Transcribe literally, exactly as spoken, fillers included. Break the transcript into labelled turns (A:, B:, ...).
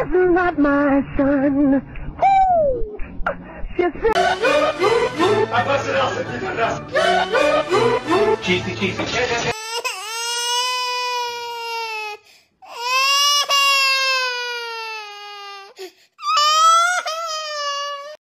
A: was not my son. Woo! She said...
B: I busted out the cheesy, cheesy.